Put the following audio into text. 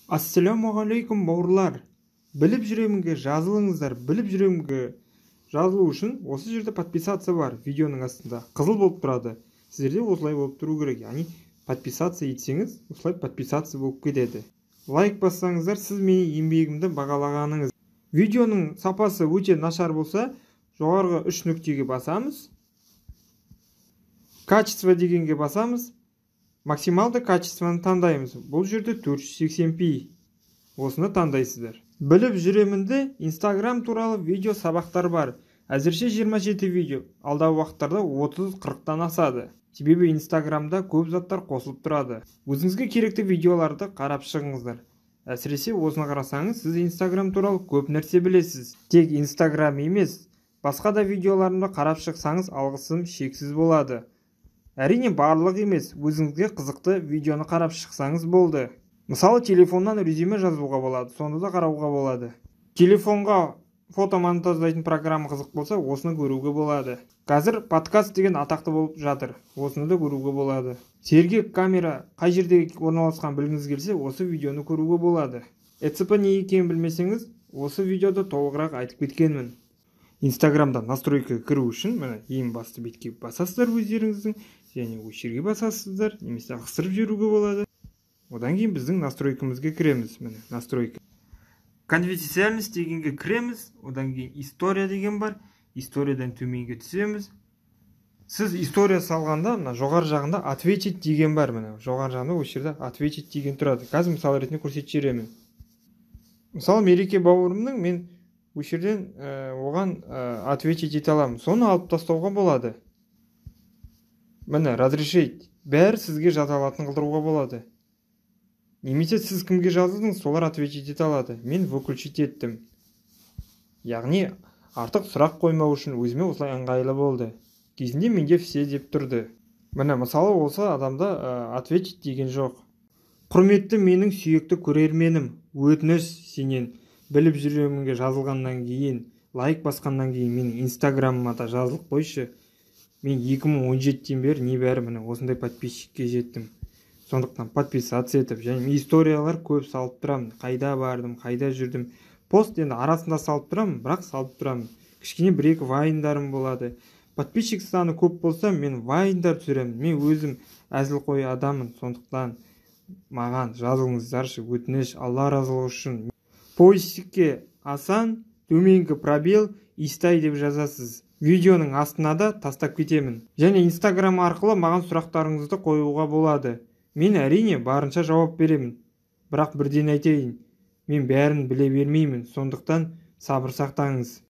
Ассалаумағалейкум бауырлар. Біліп жүремінге жазылыңыздар. Біліп жүремінге жазылу үшін осы жерде подписаться бар, видеоның астында қызыл болып тұрады. Сіздерде осылай болып тұру керек. Яғни подписаться етсеңіз, осылай подписаться болып кетеді. Лайк бассаңыздар, сіз менің еңбегімді бағалағаныңыз. Видеоның сапасы өте нашар болса, жоғарғы 3 нүктеге басамыз. Качество дегенге басамыз. Максималды качествоны таңдаймыз. Бұл жерде 480p. Осыны таңдайсыздар. Біліп жүремінде Instagram туралы видео сабақтар бар. Әзірше 27 видео. Алдағы уақыттарда 30-40-тан асады. Себебі Instagramда көп заттар қосылып тұрады. Өзіңізге керекті видеоларды қарап шығыңыздар. Әсіресе осыны қарасаңыз, сіз Instagram туралы көп нәрсе білесіз. Тек Instagram емес, басқа да видеоларымды қарап шықсаңыз, алғысым шексіз болады. Әрине барлық емес, өзіңізге қызықты видеоны қарап шықсаңыз болды. Мысалы, телефоннан резюме жазуға болады, сонда да қарауға болады. Телефонға фото монтаждайтын программа қызық болса, осыны көруге болады. Қазір подкаст деген атақты болып жатыр, осыны да көруге болады. Сергек камера қай жерде орналасқан білгіңіз келсе, осы видеоны көруге болады. ЭЦП не екенін білмесеңіз, осы видеода толығырақ айтып кеткенмін. Инстаграмда настройкаға кіру үшін, міне ең басты бетке басасыздар өздеріңіздің, және осы жерге басасыздар, немесе ығыстырып жіберуге болады. Одан кейін біздің настройкамызға кіреміз, міне настройка. Конфиденциальность дегенге кіреміз, одан кейін история деген бар, историядан төменге түсеміз. Сіз история салғанда, мына жоғары жағында ответить деген бар, міне жоғары жағында осы жерде ответить деген тұрады. Қазір мысал ретінде көрсетіп жіберемін. Мысалы, Мереке бауырымның мен осы жерден оған ответить ете аламын. Соны алып тастауға болады. Міне разрешить. Бәрі сізге жаза алатын қылдыруға болады. Немесе сіз кімге жаздыңыз, солар ответить ете алады. Мен выключить еттім. Яғни артық сұрақ қоймау үшін өзіме осылай ыңғайлы болды. Кезінде менде все деп тұрды. Міне мысалы осы адамда ответить деген жоқ. Құрметті менің сүйекті көрерменім, өтініш сенен біліп жүремінге жазылғаннан кейін, лайк басқаннан кейін менің инстаграмыма да жазылып қойшы. Мен 2017-тен бері небәрі міне осындай подписчикке жеттім. Сондықтан подписаться етіп, және историялар көп салып тұрамын. Қайда бардым, қайда жүрдім. Пост енді арасында салып тұрамын, бірақ салып тұрамын. Кішкене бір-екі вайндарым болады. Подписчик саны көп болса, мен вайндар түсіремін. Мен өзім әзілқой адаммын, сондықтан маған жазылыңыздаршы, өтініш, Алла разылығы үшін. Поисикке асан, төменгі пробел, истай деп жазасыз. Видеоның астына да тастап кетемін. Және Instagram арқылы маған сұрақтарыңызды қоюға болады. Мен әрине барынша жауап беремін. Бірақ бірден айтайын, мен бәрін біле бермеймін, сондықтан сабыр сақтаңыз.